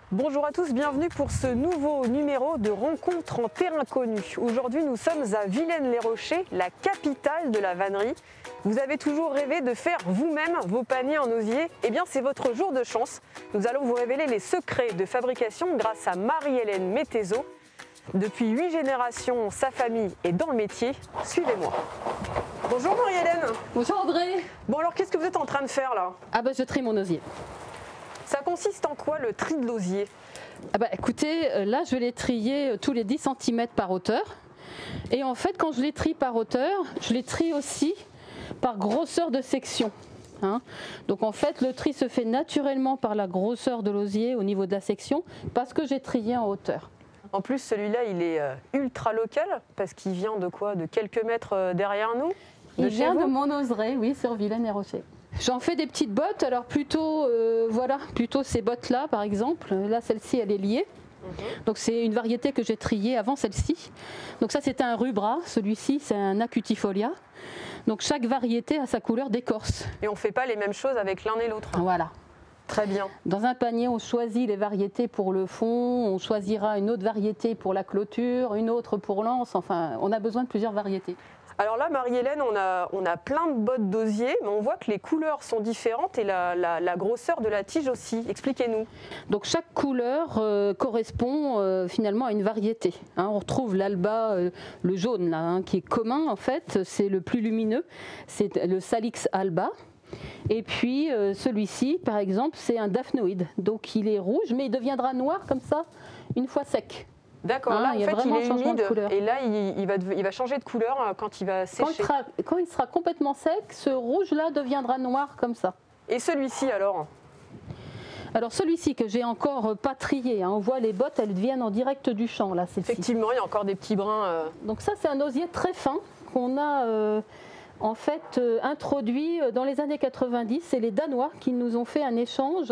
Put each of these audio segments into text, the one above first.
Bonjour à tous, bienvenue pour ce nouveau numéro de Rencontres en terrain connu. Aujourd'hui, nous sommes à Villaines-les-Rochers, la capitale de la vannerie. Vous avez toujours rêvé de faire vous-même vos paniers en osier? Eh bien, c'est votre jour de chance. Nous allons vous révéler les secrets de fabrication grâce à Marie-Hélène Métézo. Depuis 8 générations, sa famille est dans le métier. Suivez-moi. Bonjour Marie-Hélène. Bonjour Audrey. Bon alors, qu'est-ce que vous êtes en train de faire là? Je trie mon osier. Ça consiste en quoi le tri de l'osier? Écoutez, là je vais les trier tous les 10 cm par hauteur. Et en fait, quand je les trie par hauteur, je les trie aussi par grosseur de section. Donc en fait, le tri se fait naturellement par la grosseur de l'osier au niveau de la section parce que j'ai trié en hauteur. En plus, celui-là, il est ultra local parce qu'il vient de quoi? De quelques mètres derrière nous? Il vient de Montnozeray, oui, sur Villaines-les-Rochers. J'en fais des petites bottes, alors plutôt ces bottes-là par exemple. Là, celle-ci, elle est liée. Donc c'est une variété que j'ai triée avant celle-ci. Donc ça, c'était un rubra, celui-ci, c'est un acutifolia. Donc chaque variété a sa couleur d'écorce. Et on ne fait pas les mêmes choses avec l'un et l'autre. Voilà. Très bien. Dans un panier, on choisit les variétés pour le fond, on choisira une autre variété pour la clôture, une autre pour l'anse, enfin, on a besoin de plusieurs variétés. Alors là, Marie-Hélène, on a plein de bottes d'osier, mais on voit que les couleurs sont différentes et la grosseur de la tige aussi. Expliquez-nous. Donc chaque couleur correspond finalement à une variété. On retrouve l'alba, le jaune là, qui est commun en fait, c'est le plus lumineux, c'est le Salix alba. Et puis celui-ci, par exemple, c'est un daphnoïde. Donc il est rouge, mais il deviendra noir comme ça une fois sec. D'accord, là en fait il est humide et là il va changer de couleur quand il va sécher. Quand il sera complètement sec, ce rouge-là deviendra noir comme ça. Et celui-ci alors? Alors celui-ci que j'ai encore pas trié, on voit les bottes, elles viennent en direct du champ là. Effectivement, il y a encore des petits brins. Donc ça c'est un osier très fin qu'on a en fait introduit dans les années 90. C'est les Danois qui nous ont fait un échange.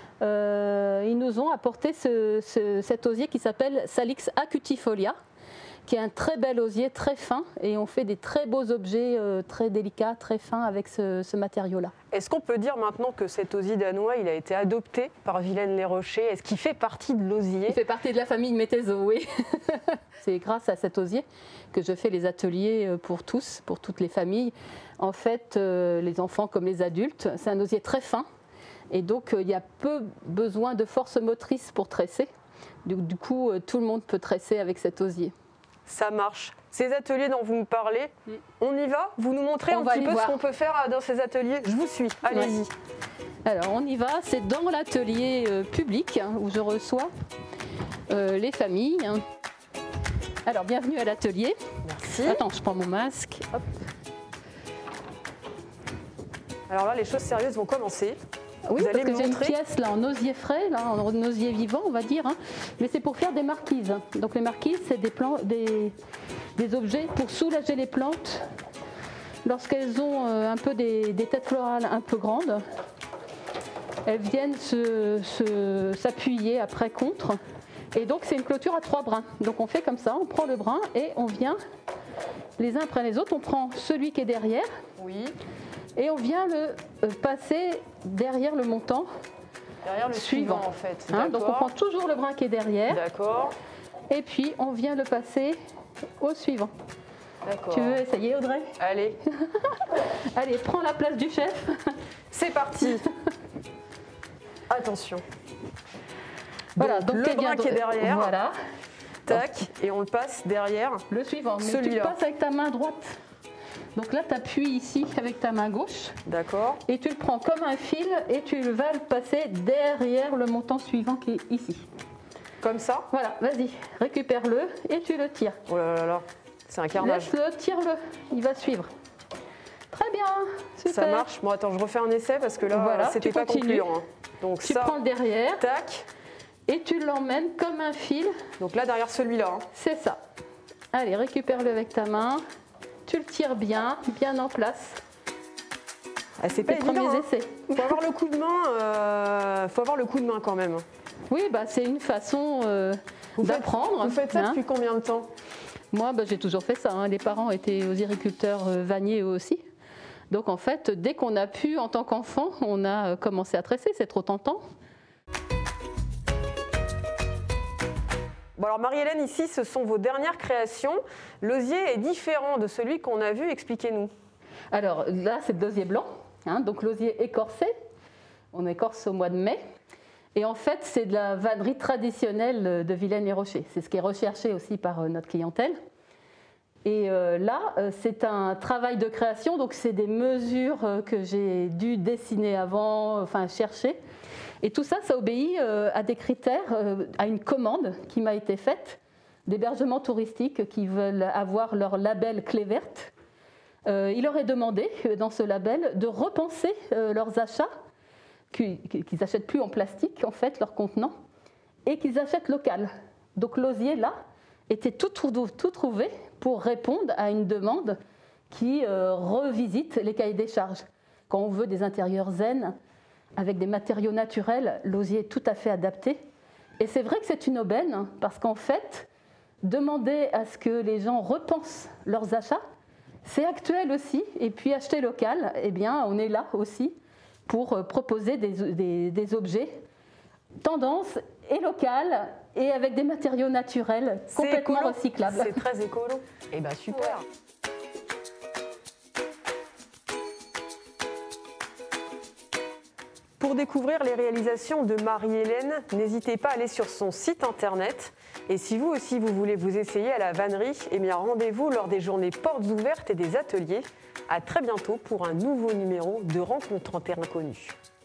Ils nous ont apporté cet osier qui s'appelle Salix acutifolia, qui est un très bel osier, très fin, et on fait des très beaux objets très délicats, très fins avec ce matériau-là. Est-ce qu'on peut dire maintenant que cet osier danois, il a été adopté par Villaines-les-Rochers? Est-ce qu'il fait partie de l'osier? Il fait partie de la famille Métézo, oui. C'est grâce à cet osier que je fais les ateliers pour tous, pour toutes les familles. En fait, les enfants comme les adultes, c'est un osier très fin. Et donc, il y a peu besoin de force motrice pour tresser. Du coup, tout le monde peut tresser avec cet osier. Ça marche. Ces ateliers dont vous me parlez, on y va? Vous nous montrez un petit peu ce qu'on peut faire dans ces ateliers? Je vous suis, allez-y. Alors, on y va. C'est dans l'atelier public où je reçois les familles. Alors, bienvenue à l'atelier. Merci. Attends, je prends mon masque. Hop. Alors là, les choses sérieuses vont commencer. Oui, parce que j'ai une pièce là en osier frais, là, en osier vivant, on va dire, mais c'est pour faire des marquises. Donc les marquises, c'est des objets pour soulager les plantes lorsqu'elles ont un peu des têtes florales un peu grandes. Elles viennent s'appuyer après contre, et donc c'est une clôture à 3 brins. Donc on fait comme ça, on prend le brin et on vient les uns après les autres. On prend celui qui est derrière. Oui. Et on vient le passer derrière le montant. Derrière le suivant en fait. Donc on prend toujours le brin qui est derrière. D'accord. Et puis on vient le passer au suivant. D'accord. Tu veux essayer, Audrey? Allez. Allez, prends la place du chef. C'est parti. Attention. Voilà, donc le brin qui est derrière. Voilà. Tac. Et on le passe derrière. Le suivant. Mais tu le passes avec ta main droite. Donc là, tu appuies ici avec ta main gauche. D'accord. Et tu le prends comme un fil et tu vas le passer derrière le montant suivant qui est ici. Comme ça? Voilà, vas-y, récupère-le et tu le tires. Oh là là là, c'est un carnage. Laisse-le, tire-le, il va suivre. Très bien, super. Ça marche. Bon, attends, je refais un essai parce que là, voilà, c'était pas concluant. Donc tu prends le derrière. Tac. Et tu l'emmènes comme un fil. Donc là, derrière celui-là. C'est ça. Allez, récupère-le avec ta main. Tu le tires bien, bien en place. Ah, c'est pas évident. Premiers essais. Faut avoir le coup de main. Faut avoir le coup de main quand même. Oui, c'est une façon d'apprendre. Vous faites ça depuis combien de temps? Moi, j'ai toujours fait ça. Les parents étaient osiericulteurs vanniers eux aussi. Donc en fait, dès qu'on a pu, en tant qu'enfant, on a commencé à tresser. C'est trop tentant. Bon alors Marie-Hélène, ici, ce sont vos dernières créations. L'osier est différent de celui qu'on a vu, expliquez-nous. Alors là, c'est le l'osier blanc, hein, donc l'osier écorcé. On écorce au mois de mai. Et en fait, c'est de la vannerie traditionnelle de Villaines-les-Rochers. C'est ce qui est recherché aussi par notre clientèle. Et là, c'est un travail de création, donc c'est des mesures que j'ai dû dessiner avant, enfin chercher. Et tout ça, ça obéit à des critères, à une commande qui m'a été faite d'hébergements touristiques qui veulent avoir leur label clé verte. Il leur est demandé, dans ce label, de repenser leurs achats, qu'ils n'achètent plus en plastique, en fait, leurs contenants, et qu'ils achètent local. Donc l'osier, là, était tout trouvé pour répondre à une demande qui revisite les cahiers des charges. Quand on veut des intérieurs zen, avec des matériaux naturels, l'osier est tout à fait adapté. Et c'est vrai que c'est une aubaine, parce qu'en fait, demander à ce que les gens repensent leurs achats, c'est actuel aussi. Et puis acheter local, eh bien, on est là aussi pour proposer des objets tendance et locales et avec des matériaux naturels complètement recyclables. C'est très écolo. Eh bien, super. Ouais. Pour découvrir les réalisations de Marie-Hélène, n'hésitez pas à aller sur son site internet. Et si vous aussi vous voulez vous essayer à la vannerie, eh bien rendez-vous lors des journées portes ouvertes et des ateliers. À très bientôt pour un nouveau numéro de Rencontres en terre inconnue.